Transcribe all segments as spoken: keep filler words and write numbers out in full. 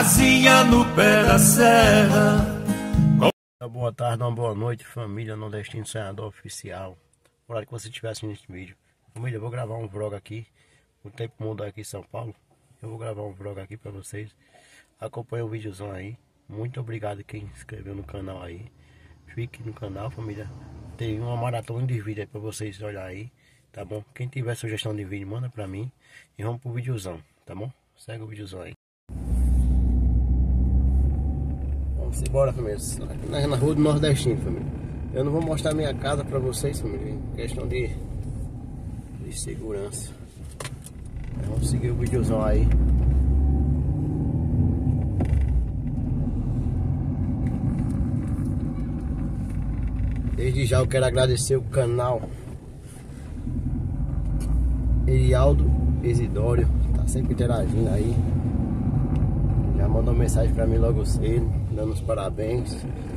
casinha no pé da serra. Boa tarde, uma boa noite, família Nordestino Sonhador Oficial. Por hora que você estiver assistindo este vídeo. Família, eu vou gravar um vlog aqui. O tempo mudou aqui em São Paulo. Eu vou gravar um vlog aqui pra vocês. Acompanhe o videozão aí. Muito obrigado quem se inscreveu no canal aí. Fique no canal, família. Tem uma maratona de vídeo aí pra vocês olhar aí. Tá bom? Quem tiver sugestão de vídeo, manda pra mim. E vamos pro videozão, tá bom? Segue o videozão aí. Vamos embora, família. Na, na rua do Nordestino, família. Eu não vou mostrar minha casa pra vocês, família. Questão de, de segurança. Mas vamos seguir o videozão aí. Desde já eu quero agradecer o canal Erialdo Isidório, que tá sempre interagindo aí. Já mandou mensagem pra mim logo cedo, dando os parabéns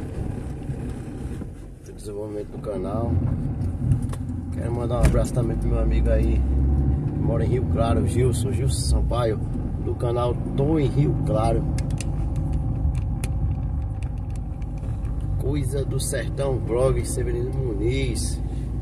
pelo desenvolvimento do canal. Quero mandar um abraço também pro meu amigo aí, que mora em Rio Claro, Gilson, Gilson Sampaio, do canal Tô em Rio Claro. Coisa do Sertão Vlog, Severino Muniz.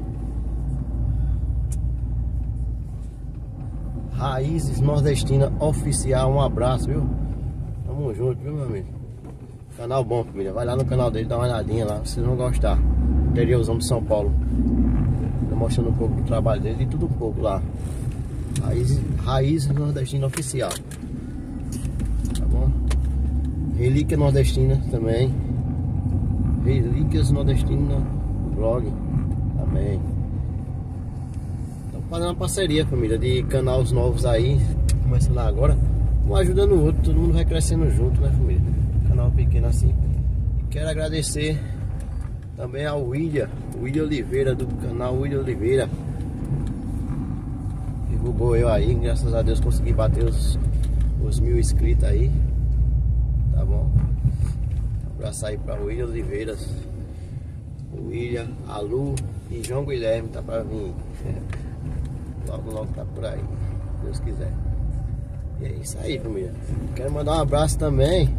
Raízes Nordestina Oficial, um abraço, viu? Tamo junto, viu, meu amigo? Canal bom, família. Vai lá no canal dele, dá uma olhadinha lá, vocês vão gostar. Interiorzão de São Paulo. Tô mostrando um pouco do trabalho dele e tudo um pouco lá. Raízes, Raízes Nordestina Oficial. Tá bom? Relíquia Nordestina também. Relíquias Nordestina Vlog também. Estamos fazendo uma parceria, família, de canais novos aí, começando agora, um ajudando o outro, todo mundo vai crescendo junto, né, família? Canal pequeno assim. E quero agradecer também ao William, William Oliveira, do canal William Oliveira. Divulgou eu aí, graças a Deus consegui bater os, os mil inscritos aí. Tá bom? Um abraço aí para o William Oliveira, o William, a Lu e João Guilherme tá para vir. Logo, logo tá por aí, se Deus quiser. E é isso aí, família. Quero mandar um abraço também.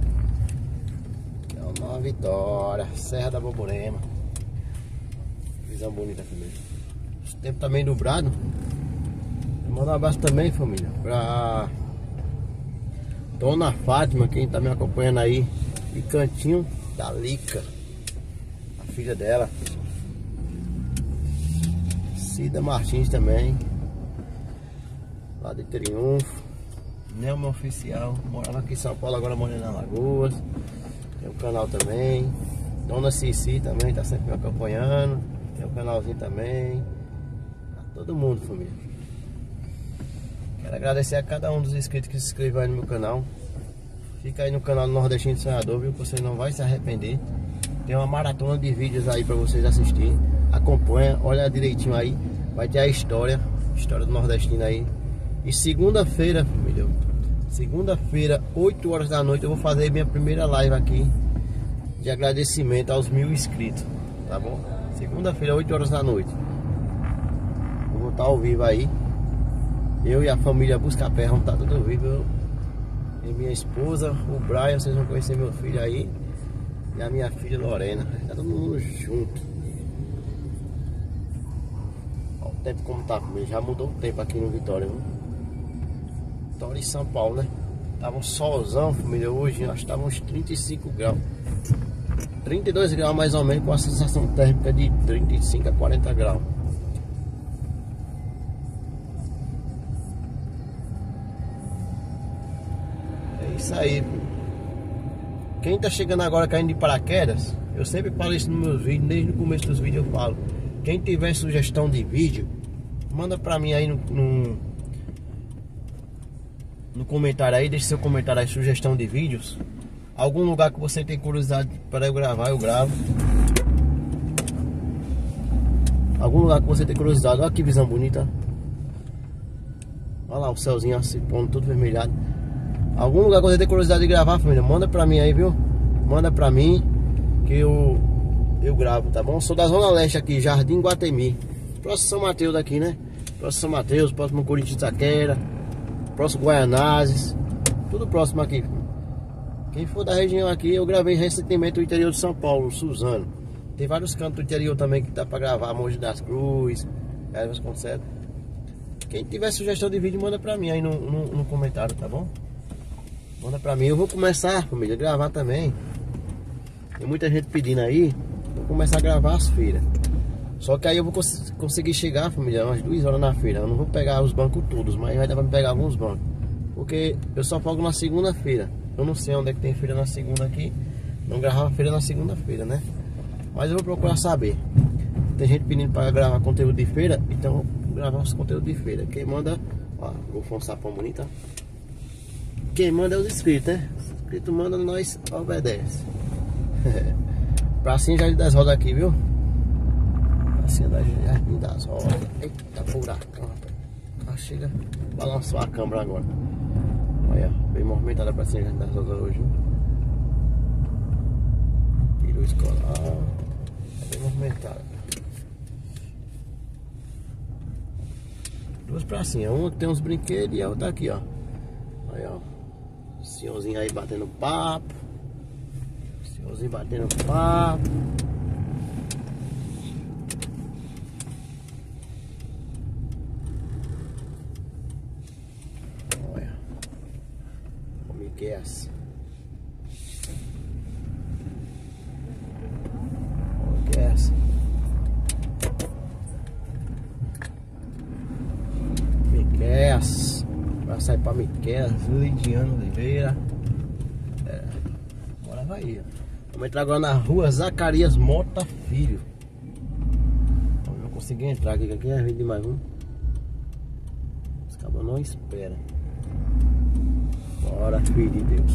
É o Nova Vitória, Serra da Borborema. Visão bonita, família. O tempo tá meio nublado. Quero mandar um abraço também, família, pra Dona Fátima, quem tá me acompanhando aí. E Cantinho da Lica, a filha dela. Cida Martins também, lá de Triunfo. Nelma Oficial, morava aqui em São Paulo, agora morando na Lagoas. Tem um canal também. Dona Cici também tá sempre me acompanhando. Tem um canalzinho também. A todo mundo, família. Quero agradecer a cada um dos inscritos que se inscreveu aí no meu canal. Fica aí no canal do Nordestino Sonhador, viu? Você não vai se arrepender. Tem uma maratona de vídeos aí pra vocês assistirem. Acompanha, olha direitinho aí. Vai ter a história, história do Nordestino aí. E segunda-feira, família, segunda-feira, oito horas da noite, eu vou fazer minha primeira live aqui de agradecimento aos mil inscritos, tá bom? Segunda-feira, oito horas da noite. Eu vou estar ao vivo aí. Eu e a família Buscapé vamos estar tudo ao vivo. Eu e minha esposa, o Brian, vocês vão conhecer meu filho aí. E a minha filha Lorena. Tá todo mundo junto. Olha o tempo como tá, já mudou o tempo aqui no Vitória, viu? Vitória e São Paulo, né? Tava um solzão, família, hoje. Acho que tava uns trinta e cinco graus. trinta e dois graus mais ou menos, com a sensação térmica de trinta e cinco a quarenta graus. Isso aí. Quem tá chegando agora caindo de paraquedas, eu sempre falo isso nos meus vídeos, desde o começo dos vídeos eu falo. Quem tiver sugestão de vídeo, manda pra mim aí no, no, no comentário aí, deixa seu comentário aí, sugestão de vídeos. Algum lugar que você tem curiosidade para eu gravar, eu gravo. Algum lugar que você tem curiosidade, olha que visão bonita. Olha lá o céuzinho assim, pondo tudo vermelhado. Algum lugar que você tem curiosidade de gravar, família, manda pra mim aí, viu? Manda pra mim que eu, eu gravo, tá bom? Sou da Zona Leste aqui, Jardim Guatemi. Próximo São Mateus daqui, né? Próximo São Mateus, próximo Corinthians Itaquera, próximo Guaianazes. Tudo próximo aqui. Quem for da região aqui, eu gravei recentemente o interior de São Paulo, Suzano. Tem vários cantos do interior também que dá pra gravar, Mogi das Cruzes, Ervas Conceito. Quem tiver sugestão de vídeo, manda pra mim aí no, no, no comentário, tá bom? Manda pra mim, eu vou começar, família, a gravar também. Tem muita gente pedindo aí, vou começar a gravar as feiras. Só que aí eu vou cons conseguir chegar, família, umas duas horas na feira. Eu não vou pegar os bancos todos, mas vai dar pra me pegar alguns bancos. Porque eu só folgo na segunda-feira. Eu não sei onde é que tem feira na segunda aqui. Não gravava feira na segunda-feira, né? Mas eu vou procurar saber. Tem gente pedindo para gravar conteúdo de feira, então eu vou gravar os conteúdos de feira. Quem manda, ó, vou for um sapão bonito, ó. Quem manda é os inscritos, né? Os inscritos mandam, nós obedece. Pracinha Jardim das Rodas aqui, viu? Pracinha da Jardim das Rodas. Eita, furacão, rapaz. Ah, chega, balançou a câmera agora. Olha, bem movimentada a Pracinha Jardim das Rodas hoje, viu? Tirou escolar. Bem movimentada. Duas pracinhas, uma que tem uns brinquedos e a outra aqui, ó. Aí, ó. O senhorzinho aí batendo papo. O senhorzinho batendo papo. Olha. Como é que é assim? Como é que é assim? Miqueias, vai sair pra Miqueias, Lidiano Oliveira. É, agora vai ir. Vamos entrar agora na rua Zacarias Mota Filho. Eu não consegui entrar aqui, que aqui é vídeo de mais um. Os cabos não esperam. Bora, filho de Deus.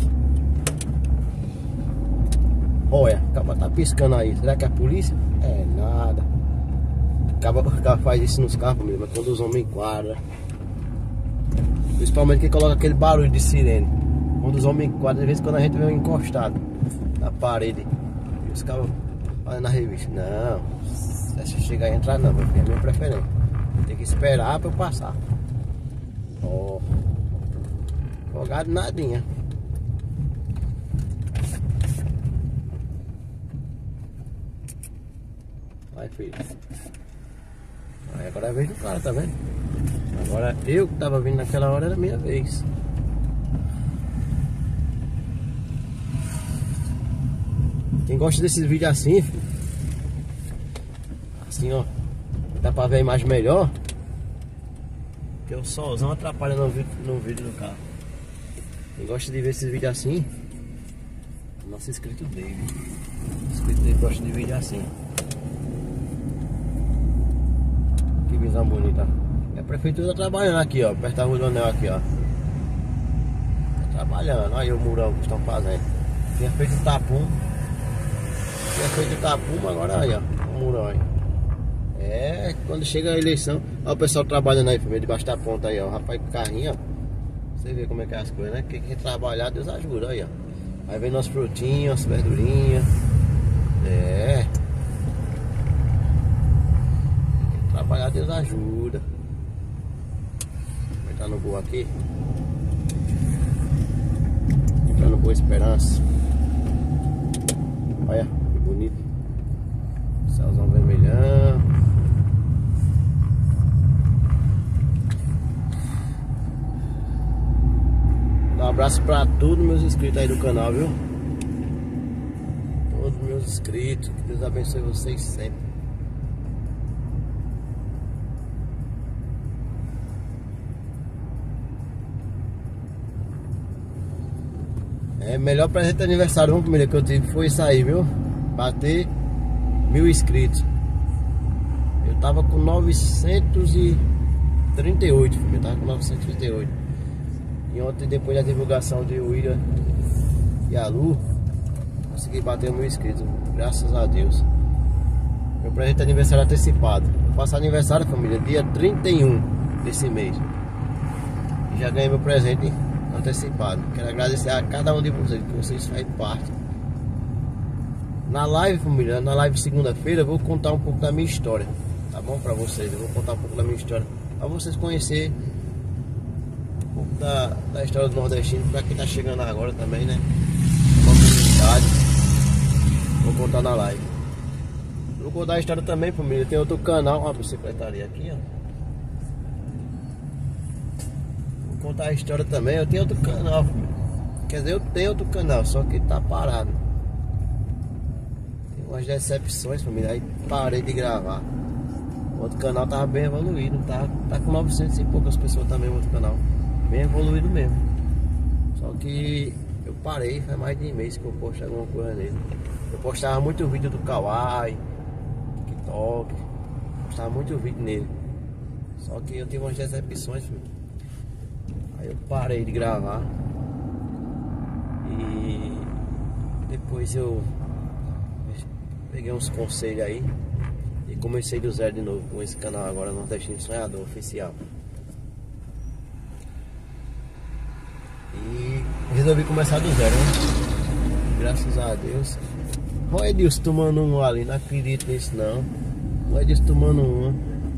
Olha, o cabo tá piscando aí. Será que é a polícia? É nada. O cabo, o cabo faz isso nos carros mesmo, quando os homens enquadram. Principalmente quem coloca aquele barulho de sirene. Quando os homens enquadram, às vezes quando a gente vê um encostado na parede. E os caras fazendo na revista. Não, se chegar e entrar não, meu filho, é a minha preferência. Tem que esperar pra eu passar. Ó. Oh. Jogado nadinha. Vai, filho. Aí agora é a vez do cara, tá vendo? Agora eu que tava vindo naquela hora era a minha vez. Quem gosta desses vídeos assim, filho, assim, ó, dá pra ver a imagem melhor. Porque o solzão atrapalha no vídeo, no vídeo do carro. Quem gosta de ver esses vídeos assim, nosso inscrito dele. O inscrito dele gosta de vídeo assim. Que visão bonita. E a prefeitura tá trabalhando aqui, ó, perto da Rua do Anel aqui, ó. Tá trabalhando, aí o murão que estão fazendo. Tinha feito o tapum. Tinha feito o tapum, agora aí, ó, o murão aí. É, quando chega a eleição, ó o pessoal trabalhando aí, família, debaixo da ponta aí, ó. O rapaz com o carrinho, ó. Você vê como é que é as coisas, né? Quem quer trabalhar, Deus ajuda, aí, ó. Aí vem nossas frutinhas, nossas verdurinhas. É. Quem quer trabalhar, Deus ajuda. Vai entrar no Boa aqui. Entrar no Boa Esperança. Olha, que bonito. Céuzão vermelhão. Um abraço pra todos meus inscritos aí do canal, viu? Todos meus inscritos. Que Deus abençoe vocês sempre. É, melhor presente de aniversário, vamos primeiro que eu tive foi isso aí, viu? Bater mil inscritos. Eu tava com novecentos e trinta e oito, eu tava com novecentos e trinta e oito. E ontem, depois da divulgação de William e a Lu, consegui bater mil inscritos, graças a Deus. Meu presente de aniversário antecipado. Eu faço aniversário, família, dia trinta e um desse mês. E já ganhei meu presente antecipado. Quero agradecer a cada um de vocês, que vocês fazem parte. Na live, família, na live segunda-feira, eu vou contar um pouco da minha história, tá bom? Pra vocês, eu vou contar um pouco da minha história, pra vocês conhecerem um pouco da, da história do nordestino, pra quem tá chegando agora também, né? cidade. Vou contar na live. Vou contar a história também, família. Tem outro canal, uma bicicletaria aqui, ó. Vou contar a história também. Eu tenho outro canal, família. Quer dizer, eu tenho outro canal, só que tá parado. Tem umas decepções, família. Aí parei de gravar. O outro canal tava bem evoluído, tá, tá com novecentas e poucas pessoas também o outro canal. Bem evoluído mesmo. Só que eu parei, faz mais de um mês que eu posto alguma coisa nele. Eu postava muito vídeo do Kawaii, TikTok, postava muito vídeo nele. Só que eu tive umas decepções, filho. Aí eu parei de gravar. E depois eu peguei uns conselhos aí e comecei do zero de novo com esse canal agora, Nordestino Sonhador Oficial. E resolvi começar do zero, né? Graças a Deus. Olha o Edilson tomando um ali, não acredito nisso não. O Edilson tomando uma.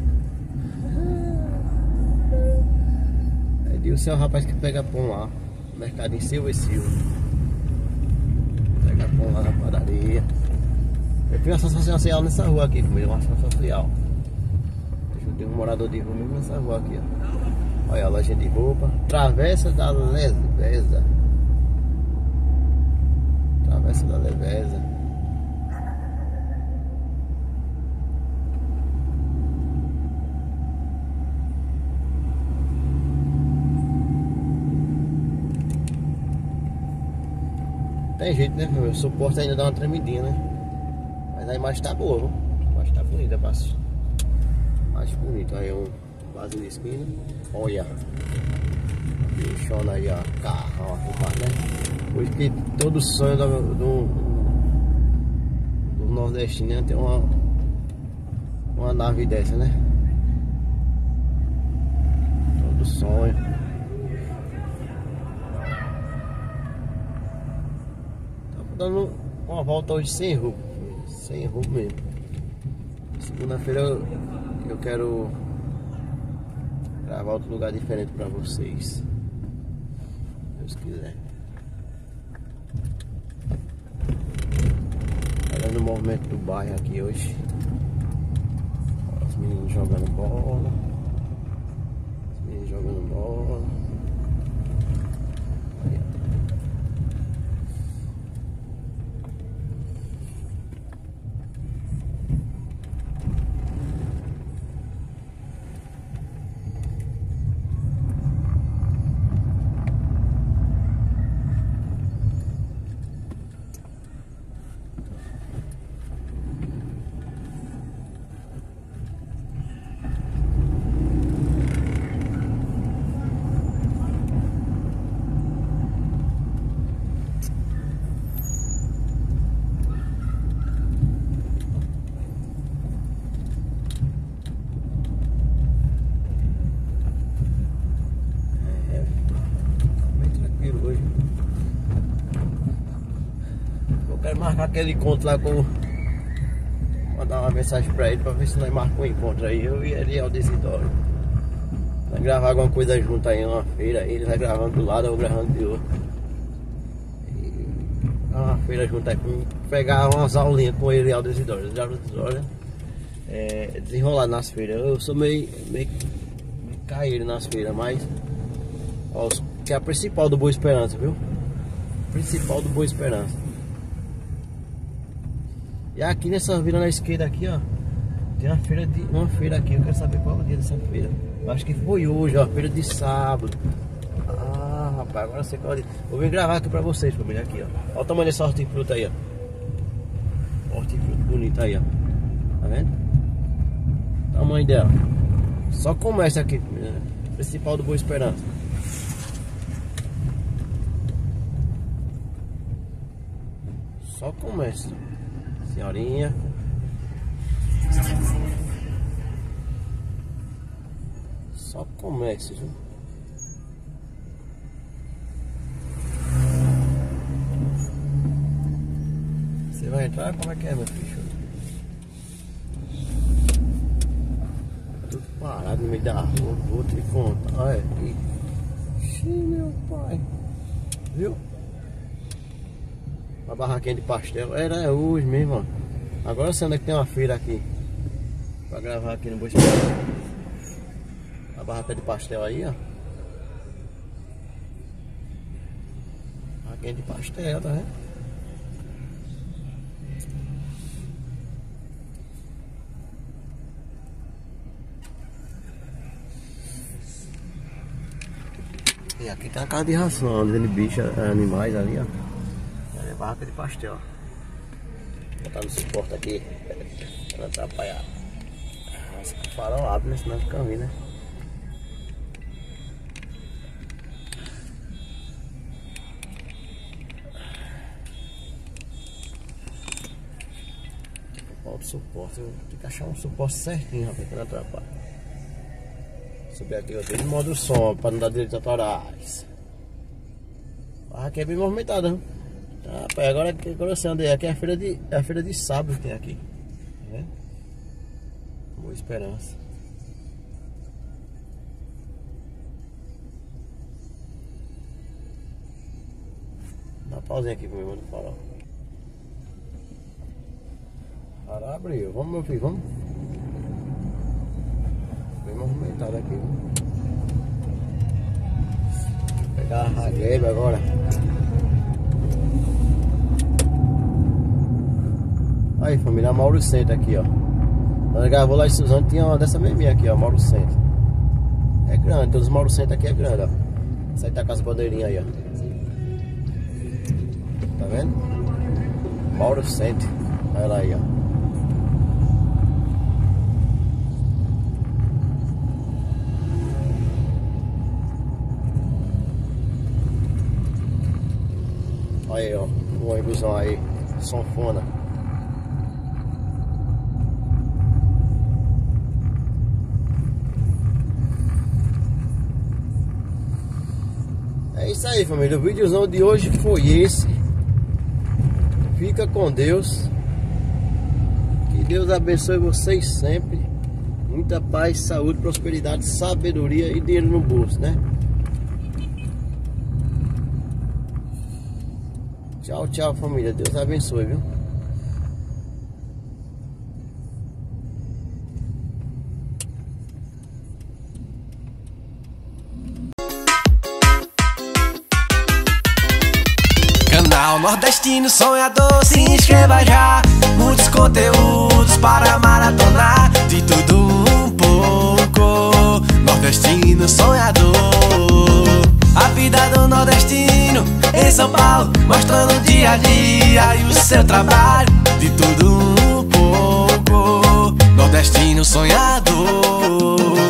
Edilson é o rapaz que pega pão lá no mercado em Silva e Silva. Pega pão lá na padaria. Eu tenho uma ação social nessa rua aqui, comigo, uma ação social. Eu tenho um morador de rua mesmo nessa rua aqui, ó. Olha a loja de roupa. Travessa da Leveza. Travessa da Leveza. Tem jeito, né, meu? O suporte ainda dá uma tremidinha, né? Mas a imagem tá boa, viu? A imagem tá bonita, passo. Mais bonito. Aí um vaso de esquina. Olha. Bichona aí, ó. Carro, ó. Né? Hoje que todo sonho do, do, do nordestino é ter uma, uma nave dessa, né? Todo sonho. Tá dando uma volta hoje sem roupa. Sem roupa mesmo. Segunda-feira eu, eu quero gravar outro lugar diferente pra vocês. Se Deus quiser. Olhando o movimento do bairro aqui hoje. Os meninos jogando bola. Os meninos jogando bola. Aí, quero marcar aquele encontro lá com... Mandar uma mensagem pra ele pra ver se nós marcamos um encontro aí. Eu e ele é o Desidório. Vai gravar alguma coisa junto aí, uma feira. Ele vai gravando do lado, eu vou gravando de outro. E uma feira junto aí. Pegar umas aulinhas com ele e o Desidório. O Desidório é desenrolar nas feiras. Eu sou meio, meio, meio caído nas feiras, mas... Ó, que é a principal do Boa Esperança, viu? Principal do Boa Esperança. E aqui nessa vila na esquerda aqui, ó, tem uma feira, de, uma feira aqui. Eu quero saber qual é o dia dessa feira. Eu acho que foi hoje, ó, feira de sábado. Ah, rapaz, agora eu sei qual é o dia. Vou vir gravar aqui pra vocês, família, aqui, ó. Olha o tamanho dessa hortifruta aí, ó. Hortifruta bonita aí, ó. Tá vendo? O tamanho dela. Só começa aqui, família, né? Principal do Boa Esperança. Só começa. Senhorinha. Só comece, viu? Você vai entrar? Como é que é, meu filho? Tudo parado no meio da rua. Vou te contar. Olha aqui. Xiii, meu pai. Viu? A barraquinha de pastel. Era hoje mesmo, ó. Agora eu sei onde é que tem uma feira aqui pra gravar aqui no Boa Esperança. A barraca de pastel aí, ó. Barraquinha de pastel, tá vendo? E aqui tem a casa de ração, vendo bicho, animais ali, ó. É barraca de pastel. Vou botar no suporte aqui pra não atrapalhar. Nossa, o farol abre, né? Senão fica ruim, né? Falta o suporte, eu tenho que achar um suporte certinho, rapaz, que não atrapalha. Subir aqui, eu tenho de modo som pra não dar direito autorais. Aqui é bem movimentada, né? Rapaz, agora, agora eu sei onde é. Aqui é a feira de, é a feira de sábado que tem aqui. Tá vendo? Boa Esperança. Dá uma pausinha aqui comigo no farol. Farol abriu. Vamos, meu filho, vamos. Bem movimentado aqui, viu? Vou pegar a ragueba agora. Aí, família, a Mauro Centro aqui, ó. Nós gravou lá em Suzano, tinha uma dessa mesminha aqui, ó, Mauro Centro. É grande, todos os Mauro Centro aqui é grande, ó. Essa aí tá com as bandeirinhas aí, ó. Tá vendo? Mauro Centro. Olha lá aí, ó. Olha aí, ó, o ônibusão aí, sanfona. É isso aí, família, o videozão de hoje foi esse. Fica com Deus. Que Deus abençoe vocês sempre. Muita paz, saúde, prosperidade, sabedoria e dinheiro no bolso, né? Tchau, tchau, família. Deus abençoe, viu? Canal Nordestino Sonhador, se inscreva já. Muitos conteúdos para maratonar. De tudo um pouco. Nordestino Sonhador. A vida do nordestino em São Paulo, mostrando o dia a dia e o seu trabalho. De tudo um pouco. Nordestino Sonhador.